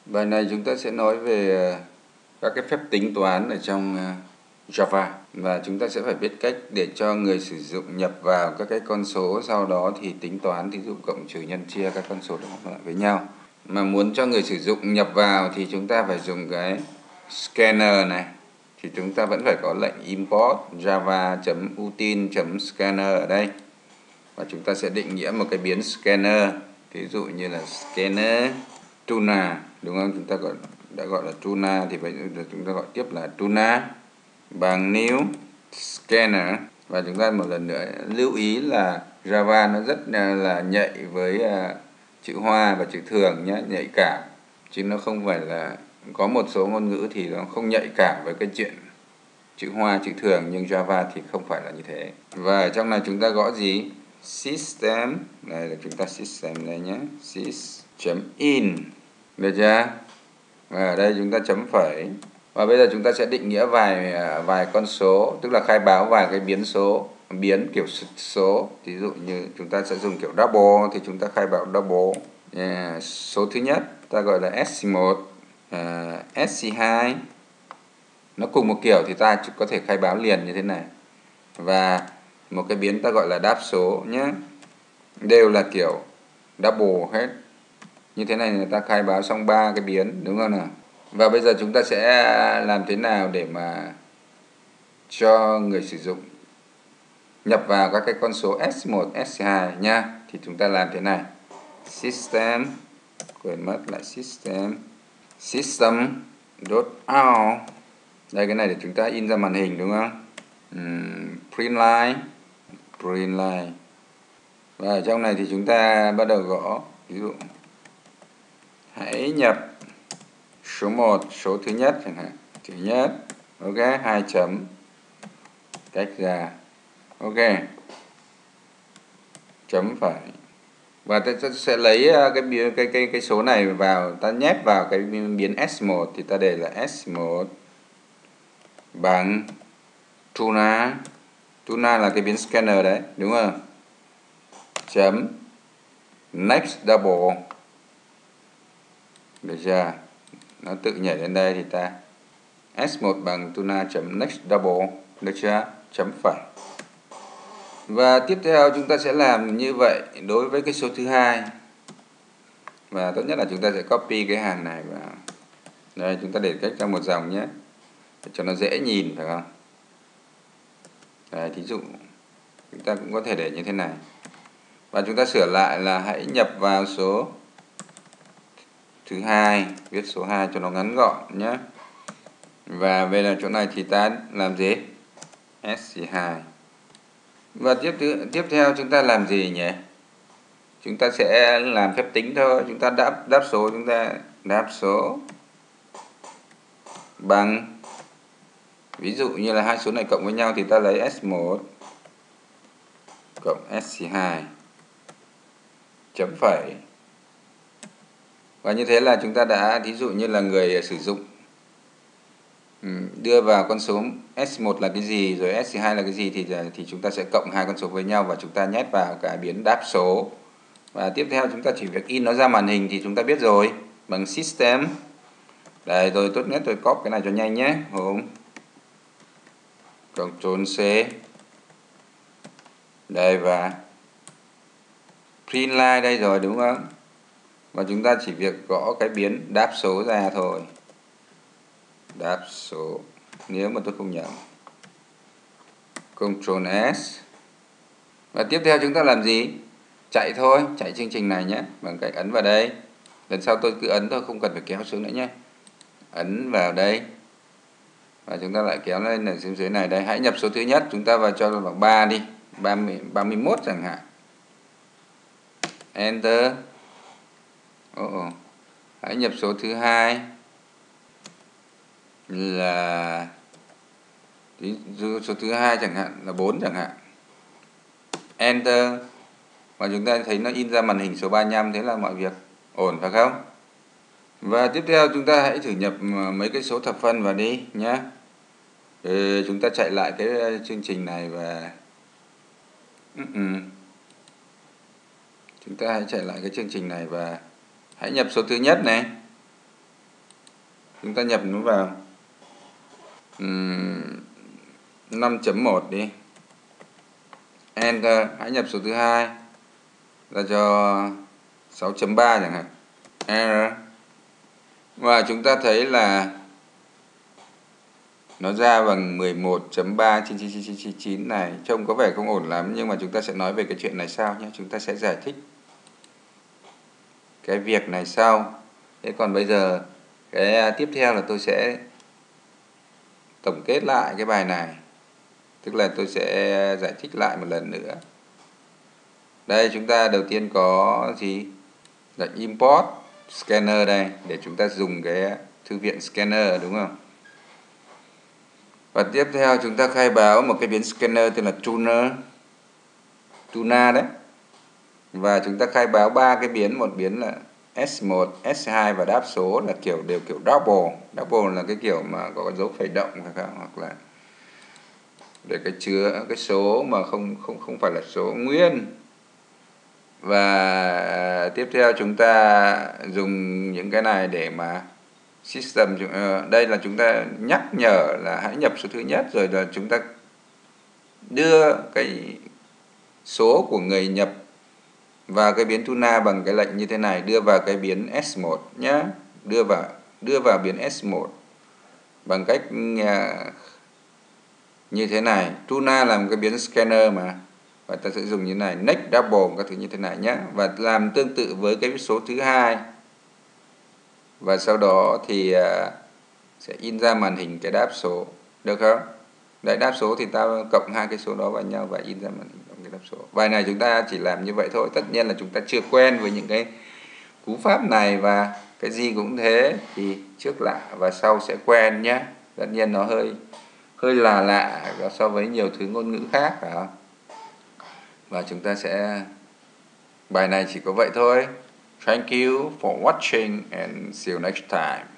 Bài này chúng ta sẽ nói về các cái phép tính toán ở trong Java, và chúng ta sẽ phải biết cách để cho người sử dụng nhập vào các cái con số, sau đó thì tính toán, thí dụ cộng trừ nhân chia các con số đó lại với nhau. Mà muốn cho người sử dụng nhập vào thì chúng ta phải dùng cái scanner này, thì chúng ta vẫn phải có lệnh import java.util.scanner ở đây, và chúng ta sẽ định nghĩa một cái biến scanner, ví dụ như là scanner tuna, đúng không? Chúng ta đã gọi là tuna thì bây giờ chúng ta gọi tiếp là tuna bằng new scanner. Và chúng ta một lần nữa lưu ý là Java nó rất là nhạy với chữ hoa và chữ thường nhé, nhạy cảm, chứ nó không phải là có một số ngôn ngữ thì nó không nhạy cảm với cái chuyện chữ hoa chữ thường, nhưng Java thì không phải là như thế. Và ở trong này chúng ta gõ gì? System, đây là chúng ta system này nhé, sys.in, được chưa? Và ở đây chúng ta chấm phẩy. Và bây giờ chúng ta sẽ định nghĩa vài con số, tức là khai báo vài cái biến số, biến kiểu số. Ví dụ như chúng ta sẽ dùng kiểu double thì chúng ta khai báo double. Số thứ nhất ta gọi là SC1, SC2. Nó cùng một kiểu thì ta có thể khai báo liền như thế này. Và một cái biến ta gọi là đáp số nhé, đều là kiểu double hết. Như thế này người ta khai báo xong 3 cái biến, đúng không nào? Và bây giờ chúng ta sẽ làm thế nào để mà cho người sử dụng nhập vào các cái con số S1, S2 nha. Thì chúng ta làm thế này. System, quên mất lại system.out. Đây, cái này để chúng ta in ra màn hình, đúng không? Print line. Và ở trong này thì chúng ta bắt đầu gõ, ví dụ hãy nhập số 1, số thứ nhất chẳng hạn. Thứ nhất, ok, 2 chấm, tách ra, ok, chấm phẩy. Và ta sẽ lấy cái số này vào, ta nhét vào cái biến S1 thì ta để là S1 bằng tuna. Tuna là cái biến scanner đấy, đúng không? Chấm next double. Được chưa? Nó tự nhảy lên đây thì ta S1 bằng tuna chấm next double, được chưa? Chấm phẩy. Và tiếp theo chúng ta sẽ làm như vậy đối với cái số thứ hai. Và tốt nhất là chúng ta sẽ copy cái hàng này vào. Đây, chúng ta để cách trong một dòng nhé, để cho nó dễ nhìn, phải không? Đây, thí dụ chúng ta cũng có thể để như thế này. Và chúng ta sửa lại là hãy nhập vào số thứ hai, viết số 2 cho nó ngắn gọn nhé. Và về là chỗ này thì ta làm gì? SC2. Và tiếp theo chúng ta làm gì nhỉ? Chúng ta sẽ làm phép tính thôi. Chúng ta đáp số, chúng ta đáp số bằng, ví dụ như là hai số này cộng với nhau thì ta lấy S1 cộng SC2 chấm phẩy. Và như thế là chúng ta đã, thí dụ như là người sử dụng đưa vào con số S1 là cái gì, rồi SC2 là cái gì thì chúng ta sẽ cộng hai con số với nhau và chúng ta nhét vào cái biến đáp số. Và tiếp theo chúng ta chỉ việc in nó ra màn hình thì chúng ta biết rồi, bằng system. Đây, rồi tốt nhất tôi copy cái này cho nhanh nhé. Ctrl C. Đây, và print line đây rồi, đúng không? Và chúng ta chỉ việc gõ cái biến đáp số ra thôi. Đáp số, nếu mà tôi không nhầm. Ctrl S. Và tiếp theo chúng ta làm gì? Chạy thôi, chạy chương trình này nhé, bằng cách ấn vào đây. Lần sau tôi cứ ấn thôi, không cần phải kéo xuống nữa nhé. Ấn vào đây. Và chúng ta lại kéo lên ở dưới này đây. Hãy nhập số thứ nhất, chúng ta vào cho bằng 3 đi, 31 chẳng hạn. Enter. Hãy nhập số thứ hai là, ví dụ số thứ hai chẳng hạn là 4 chẳng hạn. Enter. Và chúng ta thấy nó in ra màn hình số 35, thế là mọi việc ổn, phải không? Và tiếp theo chúng ta hãy thử nhập mấy cái số thập phân vào đi nhé. Chúng ta chạy lại cái chương trình này và chúng ta hãy chạy lại cái chương trình này và hãy nhập số thứ nhất này. Chúng ta nhập nó vào 5.1 đi. Enter, hãy nhập số thứ hai ra cho 6.3 chẳng hạn. Error. Và chúng ta thấy là nó ra bằng 11.3/9 này. Trông có vẻ không ổn lắm, nhưng mà chúng ta sẽ nói về cái chuyện này sau nhé. Chúng ta sẽ giải thích cái việc này sau. Thế còn bây giờ cái tiếp theo là tôi sẽ tổng kết lại cái bài này. Tức là tôi sẽ giải thích lại một lần nữa. Đây chúng ta đầu tiên có gì? Lệnh import scanner đây để chúng ta dùng cái thư viện scanner, đúng không? Và tiếp theo chúng ta khai báo một cái biến scanner tên là Tuna đấy. Và chúng ta khai báo 3 cái biến, một biến là S1, S2 và đáp số là đều kiểu double. Double là cái kiểu mà có dấu phẩy động hoặc là để cái chứa cái số mà không phải là số nguyên. Và tiếp theo chúng ta dùng những cái này để mà system, đây là chúng ta nhắc nhở là hãy nhập số thứ nhất, rồi là chúng ta đưa cái số của người nhập vào cái biến Tuna bằng cái lệnh như thế này, đưa vào cái biến S1 nhé, đưa vào biến S1 bằng cách như thế này. Tuna là một cái biến scanner mà, và ta sẽ dùng như này, next double các thứ như thế này nhé, và làm tương tự với cái số thứ hai. Và sau đó thì sẽ in ra màn hình cái đáp số, được không? Đấy, đáp số thì ta cộng hai cái số đó vào nhau và in ra màn hình cái đáp số. Bài này chúng ta chỉ làm như vậy thôi. Tất nhiên là chúng ta chưa quen với những cái cú pháp này, và cái gì cũng thế, thì trước lạ và sau sẽ quen nhé. Tất nhiên nó hơi là lạ so với nhiều thứ ngôn ngữ khác, phải không? Và chúng ta sẽ, bài này chỉ có vậy thôi. Thank you for watching and see you next time.